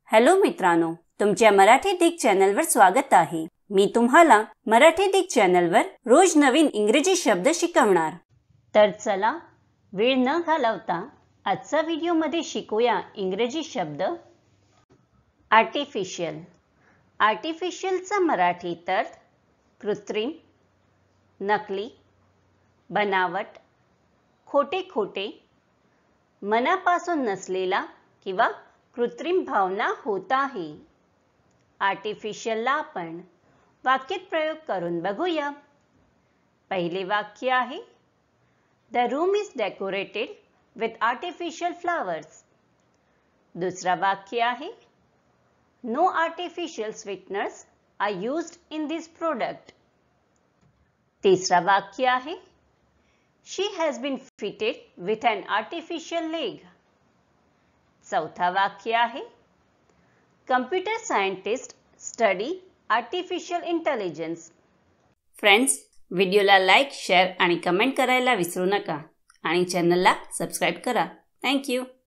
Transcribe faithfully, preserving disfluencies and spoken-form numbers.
Hello मित्रांनो, तुमच्या मराठी दिग चॅनलवर स्वागत आहे। मी तुम्हाला मराठी दिग चॅनलवर रोज नवीन इंग्रजी शब्द शिकवणार। तर चला वेळ न घालवता आजच्या व्हिडिओमध्ये शिकूया इंग्रजी शब्द। आर्टिफिशियल। आर्टिफिशियलचा मराठी अर्थ कृत्रिम, नकली, बनावट, खोटे खोटे, मनापासून नसलेला किंवा कृत्रिम भावना होत आहे। आर्टिफिशियलला आपण वाक्यात प्रयोग करून बघूया। पहिले वाक्य आहे, The room is decorated with artificial flowers. दुसरा वाक्य आहे, No artificial sweeteners are used in this product. तिसरा वाक्य आहे, She has been fitted with an artificial leg. चौथा वाक्य आहे, Computer scientists study artificial intelligence. Friends, व्हिडिओला लाईक, शेअर आणि कमेंट करायला विसरू नका आणि चॅनलला सबस्क्राइब करा। Thank you.